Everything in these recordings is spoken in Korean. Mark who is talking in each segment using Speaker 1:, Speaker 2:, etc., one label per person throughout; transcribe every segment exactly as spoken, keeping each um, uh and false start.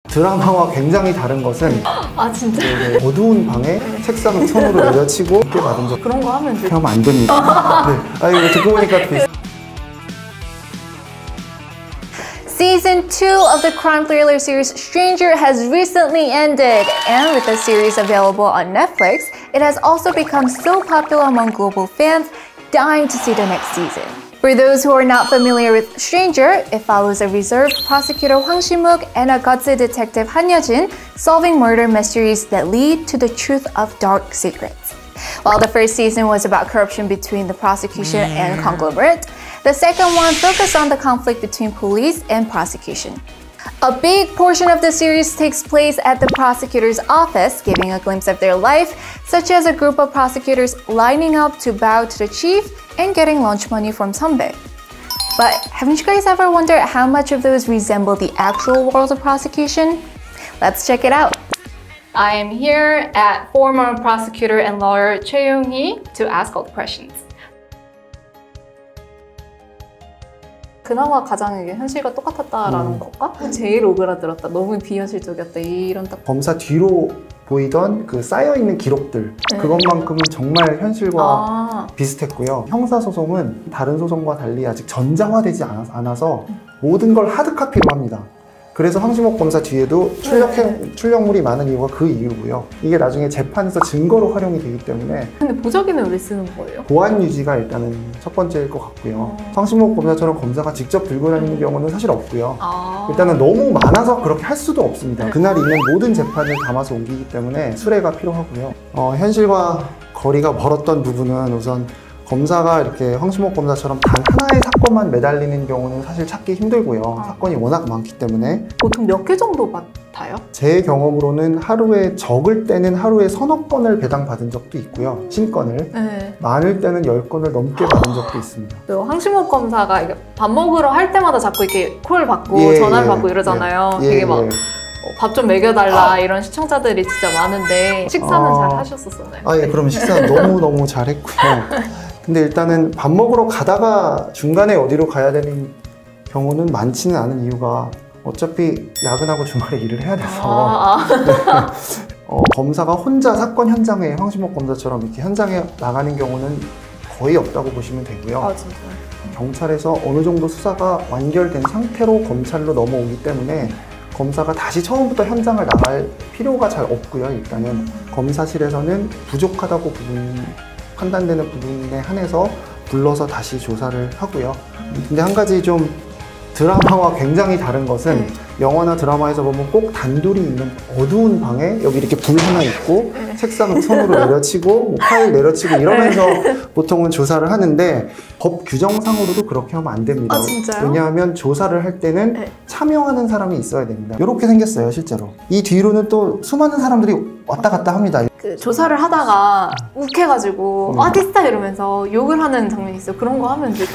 Speaker 1: 드라마와 굉장히 다른 것은
Speaker 2: 아 진짜?
Speaker 1: 네, 어두운 방에 책상을 손으로 내려치고 이렇게 받은 적
Speaker 2: 그런 거 하면 돼.
Speaker 1: 하면 안 됩니다. 네. 아 이거 듣고 보니까 비슷.
Speaker 3: Season two of the crime thriller series Stranger has recently ended, and with the series available on Netflix, it has also become so popular among global fans, dying to see the next season. For those who are not familiar with Stranger, it follows a reserved prosecutor Hwang Si-mook and a gutsy detective Han Ye-jin solving murder mysteries that lead to the truth of dark secrets. While the first season was about corruption between the prosecution and conglomerate, the second one focused on the conflict between police and prosecution. A big portion of the series takes place at the prosecutor's office, giving a glimpse of their life, such as a group of prosecutors lining up to bow to the chief and getting lunch money from 선배. But haven't you guys ever wondered how much of those resemble the actual world of prosecution? Let's check it out.
Speaker 2: I am here at former prosecutor and lawyer Choi Young-hee to ask all the questions. 그나마 가장 이게 현실과 똑같았다라는
Speaker 1: 음.
Speaker 2: 것과 제일 오그라들었다, 너무 비현실적이었다, 이런 딱.
Speaker 1: 검사 뒤로 보이던 그 쌓여있는 기록들
Speaker 2: 네.
Speaker 1: 그것만큼은 정말 현실과
Speaker 2: 아.
Speaker 1: 비슷했고요. 형사소송은 다른 소송과 달리 아직 전자화되지 않아서 모든 걸 하드카피로 합니다. 그래서 황시목 검사 뒤에도 출력,
Speaker 2: 네.
Speaker 1: 출력물이 많은 이유가 그 이유고요. 이게 나중에 재판에서 증거로 활용이 되기 때문에.
Speaker 2: 근데 보자기는 왜 쓰는 거예요?
Speaker 1: 보안 유지가 일단은 첫 번째일 것 같고요.
Speaker 2: 어.
Speaker 1: 황시목 검사처럼 검사가 직접 들고 다니는 경우는 사실 없고요.
Speaker 2: 아.
Speaker 1: 일단은 너무 많아서 그렇게 할 수도 없습니다.
Speaker 2: 네.
Speaker 1: 그날 있는 모든 재판을 담아서 옮기기 때문에 수레가 필요하고요. 어, 현실과 거리가 멀었던 부분은 우선 검사가 이렇게 황시목 검사처럼 단 하나의 사건만 매달리는 경우는 사실 찾기 힘들고요.
Speaker 2: 아.
Speaker 1: 사건이 워낙 많기 때문에.
Speaker 2: 보통 몇 개 정도 맡아요?
Speaker 1: 제 경험으로는 하루에 적을 때는 하루에 서너 건을 배당받은 적도 있고요. 신건을.
Speaker 2: 네.
Speaker 1: 많을 때는 열 건을 넘게 받은 적도 있습니다.
Speaker 2: 그 황시목 검사가 이게 밥 먹으러 할 때마다 자꾸 이렇게 콜 받고
Speaker 1: 예,
Speaker 2: 전화를
Speaker 1: 예,
Speaker 2: 받고 이러잖아요.
Speaker 1: 예,
Speaker 2: 되게
Speaker 1: 예,
Speaker 2: 막
Speaker 1: 예.
Speaker 2: 밥 좀 먹여달라 이런 시청자들이 진짜 많은데 식사는
Speaker 1: 아.
Speaker 2: 잘 하셨었나요?
Speaker 1: 아, 예, 그럼 식사 너무너무 잘했고요. 근데 일단은 밥 먹으러 가다가 중간에 어디로 가야 되는 경우는 많지는 않은 이유가 어차피 야근하고 주말에 일을 해야 돼서
Speaker 2: 아, 아.
Speaker 1: 네. 어, 검사가 혼자 사건 현장에 황시목 검사처럼 이렇게 현장에 나가는 경우는 거의 없다고 보시면 되고요.
Speaker 2: 아 진짜요?
Speaker 1: 경찰에서 어느 정도 수사가 완결된 상태로 검찰로 넘어오기 때문에 검사가 다시 처음부터 현장을 나갈 필요가 잘 없고요. 일단은 검사실에서는 부족하다고 부분, 판단되는 부분에 한해서 불러서 다시 조사를 하고요. 근데 한 가지 좀 드라마와 굉장히 다른 것은 영화나 드라마에서 보면 꼭 단둘이 있는 어두운 방에 여기 이렇게 불 하나 있고
Speaker 2: 네.
Speaker 1: 책상을 손으로 내려치고 뭐 파일 내려치고 이러면서 네. 보통은 조사를 하는데 법 규정상으로도 그렇게 하면 안 됩니다.
Speaker 2: 아, 진짜요?
Speaker 1: 왜냐하면 조사를 할 때는
Speaker 2: 네.
Speaker 1: 참여하는 사람이 있어야 됩니다. 이렇게 생겼어요, 실제로. 이 뒤로는 또 수많은 사람들이 왔다 갔다 합니다.
Speaker 2: 그 조사를 하다가 욱해가지고
Speaker 1: 음.
Speaker 2: 아 티스타 이러면서 욕을 하는 장면이 있어요. 그런 거 하면 되죠.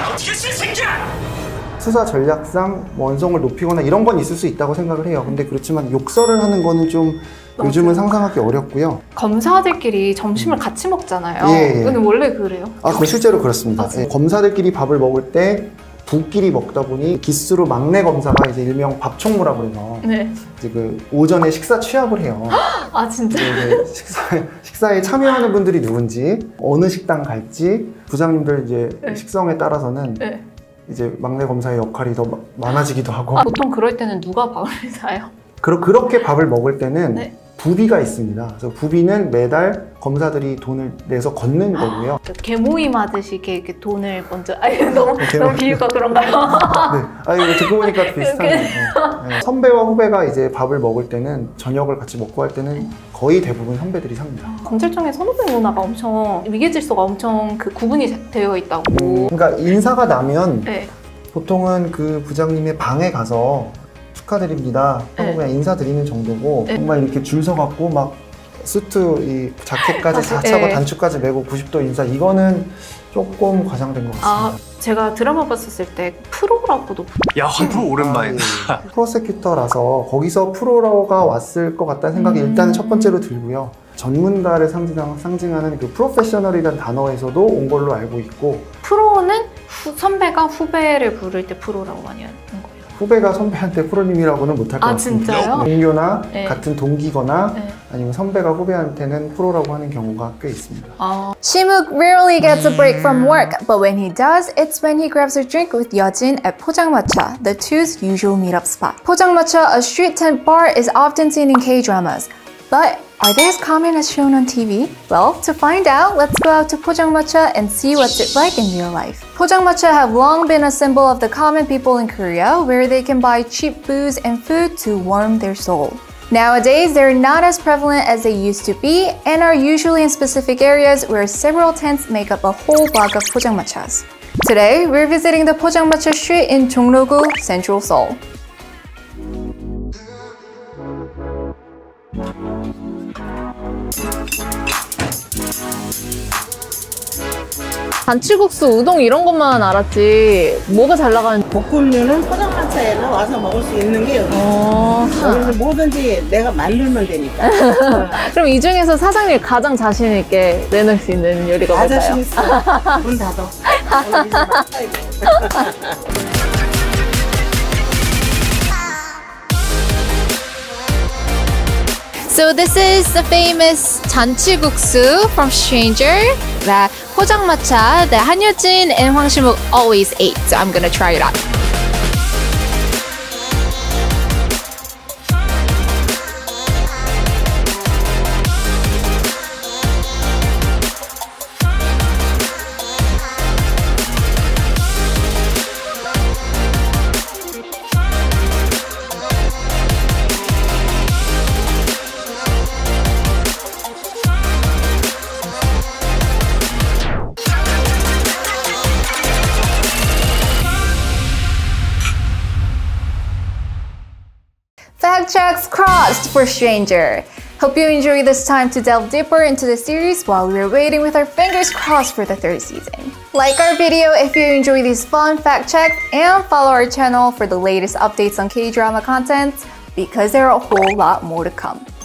Speaker 1: 수사 전략상 원성을 높이거나 이런 건 있을 수 있다고 생각을 해요. 근데 그렇지만 욕설을 하는 거는 좀 요즘은 상상하기 어렵고요.
Speaker 2: 검사들끼리 점심을 같이 먹잖아요.
Speaker 1: 예, 예.
Speaker 2: 근데 원래 그래요?
Speaker 1: 아, 그 실제로 그렇습니다.
Speaker 2: 아,
Speaker 1: 예, 검사들끼리 밥을 먹을 때 부끼리 먹다 보니 기수로 막내 검사가 이제 일명 밥총무라고 그래서
Speaker 2: 네.
Speaker 1: 이제 그 오전에 식사 취합을 해요.
Speaker 2: 아 진짜?
Speaker 1: 이제 식사에, 식사에 참여하는 분들이 누군지, 어느 식당 갈지, 부장님들 이제
Speaker 2: 네.
Speaker 1: 식성에 따라서는
Speaker 2: 네.
Speaker 1: 이제 막내 검사의 역할이 더 많아지기도 하고.
Speaker 2: 아, 보통 그럴 때는 누가 밥을 사요?
Speaker 1: 그러, 그렇게 밥을 먹을 때는
Speaker 2: 네.
Speaker 1: 부비가 있습니다. 그래서 부비는 매달 검사들이 돈을 내서 걷는 거고요.
Speaker 2: 그 개모임 하듯이 이렇게, 이렇게 돈을 먼저 아니 너무
Speaker 1: 개모-
Speaker 2: 너무 비유가 그런가요?
Speaker 1: 네. 아, 이거 듣고 보니까 비슷하네요. 네. 선배와 후배가 이제 밥을 먹을 때는 저녁을 같이 먹고 할 때는 거의 대부분 선배들이 삽니다.
Speaker 2: 검찰청의 선후배 문화가 엄청 위계 질서가 엄청 그 구분이 되어 있다고.
Speaker 1: 그러니까 인사가 나면
Speaker 2: 네.
Speaker 1: 보통은 그 부장님의 방에 가서 축하드립니다 하고
Speaker 2: 네.
Speaker 1: 그냥 인사드리는 정도고
Speaker 2: 네.
Speaker 1: 정말 이렇게 줄 서갖고 막 수트 이 자켓까지 다 차고
Speaker 2: 네.
Speaker 1: 단추까지 메고 구십 도 인사 이거는 조금 과장된 것 같습니다.
Speaker 2: 아 제가 드라마 봤었을 때 프로라고도
Speaker 4: 야, 프로 오랜만이다.
Speaker 1: 아, 예. 프로세큐터라서 거기서 프로가 왔을 것 같다는 생각이
Speaker 2: 음.
Speaker 1: 일단은 첫 번째로 들고요. 전문가를 상징, 상징하는 그 프로페셔널이라는 단어에서도 온 걸로 알고 있고
Speaker 2: 프로는 후, 선배가 후배를 부를 때 프로라고 많이 하는 거예요.
Speaker 1: 후배가 선배한테 프로님이라고는 못할 것
Speaker 2: 아,
Speaker 1: 같습니다.
Speaker 2: 진짜요?
Speaker 1: 동료나
Speaker 2: 네.
Speaker 1: 같은 동기거나
Speaker 2: 네.
Speaker 1: 아니면 선배가 후배한테는 프로라고 하는 경우가 꽤 있습니다.
Speaker 2: 아,
Speaker 3: Shimuk rarely gets a break from work, but when he does, it's when he grabs a drink with Yeojin at Pojangmatcha, the two's usual meetup spot. Pojangmatcha, a street tent bar, is often seen in K-dramas. But are they as common as shown on T V? Well, to find out, let's go out to Pojangmatcha and see what's it like in real life. Pojangmatcha have long been a symbol of the common people in Korea, where they can buy cheap booze and food to warm their soul. Nowadays, they're not as prevalent as they used to be and are usually in specific areas where several tents make up a whole block of Pojangmatchas. Today, we're visiting the Pojangmatcha Street in Jongno-gu, Central Seoul.
Speaker 4: 잔치국수, 우동 이런 것만 알았지 뭐가 잘 나가는
Speaker 5: 볶음류는 포장마차에는 와서 먹을 수 있는 게 여기.
Speaker 4: 어...
Speaker 5: 여기서 뭐든지 내가 만들면 되니까.
Speaker 4: 그럼 이 중에서 사장님 가장 자신 있게 내놓을 수 있는 요리가
Speaker 5: 다
Speaker 4: 뭘까요?
Speaker 5: 자신 있어. 문 닫아. 오늘 이제 막아야 돼.
Speaker 3: So this is the famous 잔치국수 from Stranger that Pojangmatcha that Han Yeojin and Hwang Shimuk always ate. So I'm gonna try it out. Fact checks crossed for Stranger. Hope you enjoy this time to delve deeper into the series while we're waiting with our fingers crossed for the third season. Like our video if you enjoy these fun fact checks and follow our channel for the latest updates on K-drama content because there are a whole lot more to come.